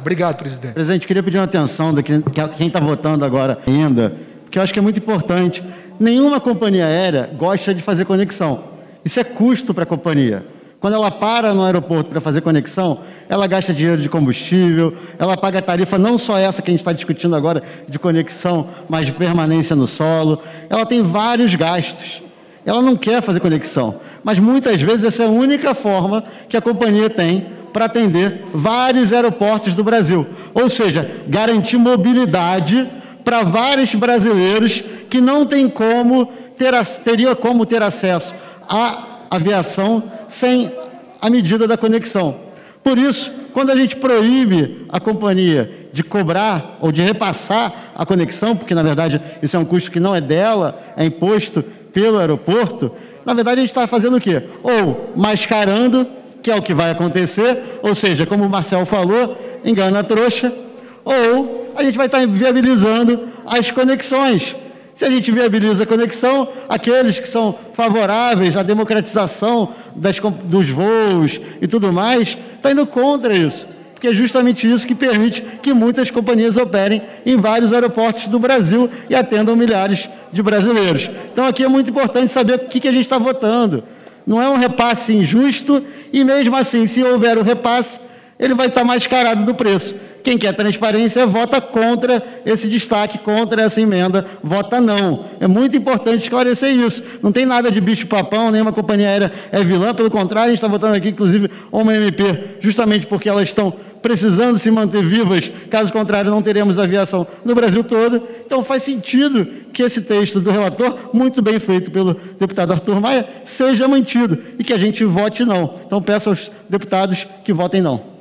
Obrigado, presidente. Presidente, queria pedir uma atenção de quem está votando agora ainda, porque eu acho que é muito importante. Nenhuma companhia aérea gosta de fazer conexão. Isso é custo para a companhia. Quando ela para no aeroporto para fazer conexão, ela gasta dinheiro de combustível, ela paga tarifa não só essa que a gente está discutindo agora, de conexão, mas de permanência no solo. Ela tem vários gastos. Ela não quer fazer conexão, mas muitas vezes essa é a única forma que a companhia tem para atender vários aeroportos do Brasil. Ou seja, garantir mobilidade para vários brasileiros que não teriam como ter acesso à aviação sem a medida da conexão. Por isso, quando a gente proíbe a companhia de cobrar ou de repassar a conexão, porque, na verdade, isso é um custo que não é dela, é imposto pelo aeroporto, na verdade, a gente está fazendo o quê? Ou mascarando, que é o que vai acontecer, ou seja, como o Marcel falou, engana a trouxa, ou a gente vai estar viabilizando as conexões. Se a gente viabiliza a conexão, aqueles que são favoráveis à democratização dos voos e tudo mais, estão indo contra isso, porque é justamente isso que permite que muitas companhias operem em vários aeroportos do Brasil e atendam milhares de brasileiros. Então, aqui é muito importante saber o que a gente está votando. Não é um repasse injusto e, mesmo assim, se houver o repasse, ele vai estar mascarado do preço. Quem quer transparência vota contra esse destaque, contra essa emenda, vota não. É muito importante esclarecer isso. Não tem nada de bicho-papão, nenhuma companhia aérea é vilã, pelo contrário, a gente está votando aqui, inclusive, uma MP, justamente porque elas estão precisando se manter vivas, caso contrário não teremos aviação no Brasil todo. Então faz sentido que esse texto do relator, muito bem feito pelo deputado Arthur Maia, seja mantido e que a gente vote não. Então peço aos deputados que votem não.